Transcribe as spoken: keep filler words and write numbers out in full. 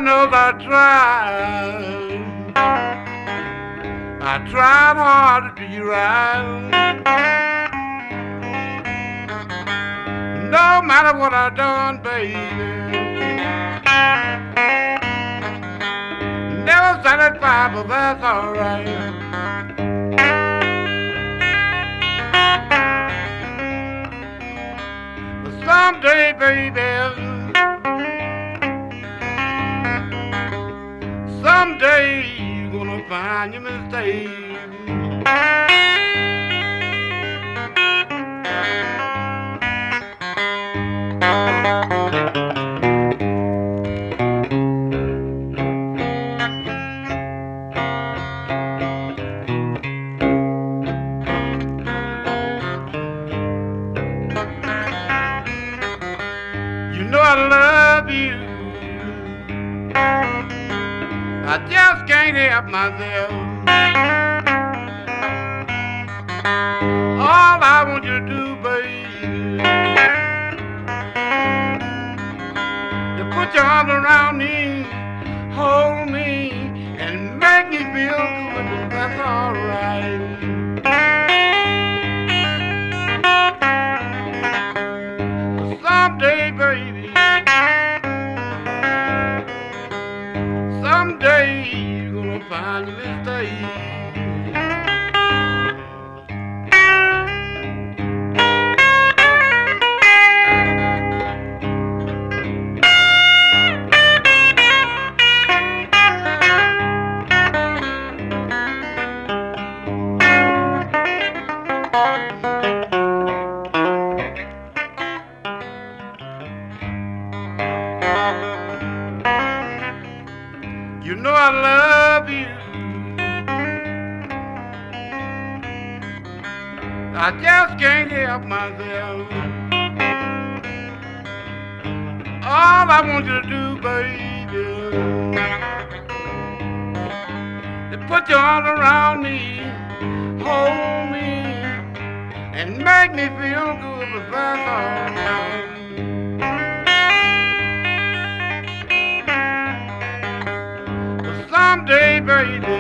knows I tried. I tried hard to do you right. No matter what I done, baby, never satisfied, but that's alright. Someday, baby, someday you're gonna find your mistake. You know I love you, I just can't help myself. All I want you to do, baby, to put your arms around me, hold me, and make me feel good, and that's alright. Someday, baby, someday you're gonna find your mistake. You know I love you, I just can't help myself. All I want you to do, baby, is put your arms around me, hold me, and make me feel good, but that's alright. Someday, baby,